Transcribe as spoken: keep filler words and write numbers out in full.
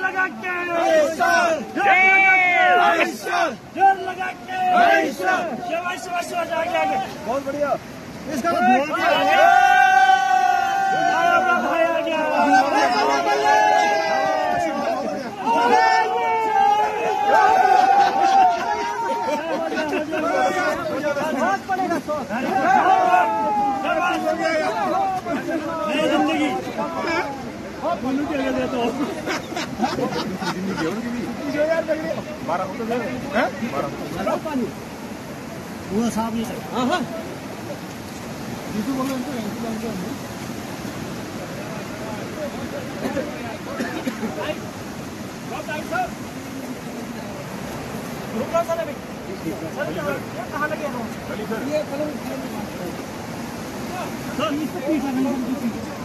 लगा के जोर लगा के शिवाय शिवाय शिवाय आगे आगे। बहुत बढ़िया। इसका भाई आ गया। नई जिंदगी बोलू के लगे तो बारह तो दे हैं बारह पानी वो साहब नहीं सर। हाँ हाँ जीतू बोल रहे हैं कहाँ लगे ये कलर सर इसको